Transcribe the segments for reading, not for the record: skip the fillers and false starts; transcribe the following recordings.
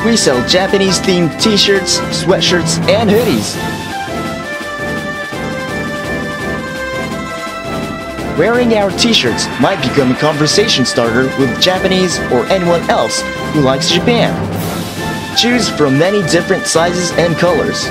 we sell Japanese-themed t-shirts, sweatshirts, and hoodies. Wearing our t-shirts might become a conversation starter with Japanese or anyone else who likes Japan. Choose from many different sizes and colors.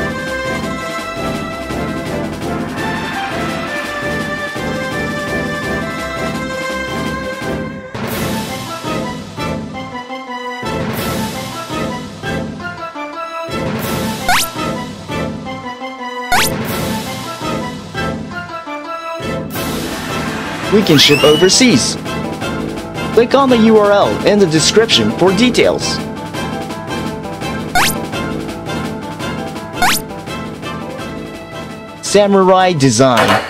We can ship overseas. Click on the URL in the description for details. Samurai design.